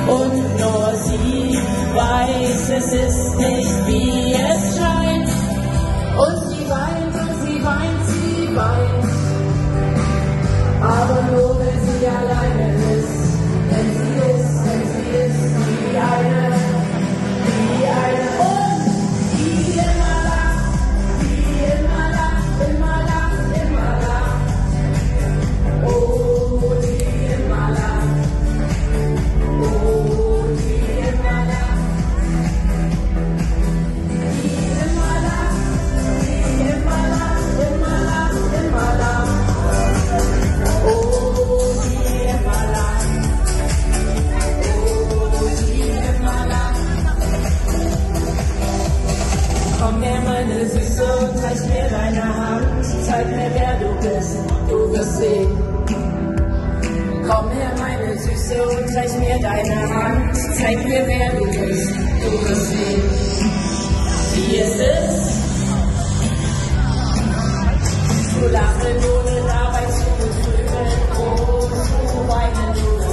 Und nur sie weiß, es ist nicht wie es scheint. Und sie weint, und sie weint, sie weint. Aber nur wenn sie alleine ist. Wenn sie ist wie eine. Und die immer lacht, die immer lacht, immer lacht, immer lacht. Oh, die immer lacht. Oh, die immer lacht. Die immer lacht, die immer lacht, immer lacht, immer lacht. Oh, die immer lacht. Oh, die immer lacht. Komm her, meine Süße, und reich mir deine Hand. Zeig mir, wer du bist, du wirst sehen. Komm her, meine Süße, und reich mir deine Hand. Zeig mir, wer du bist, du wirst sehen. Wie es ist, zu lachen, ohne dabei zu betrügen, oh, zu weinen, ohne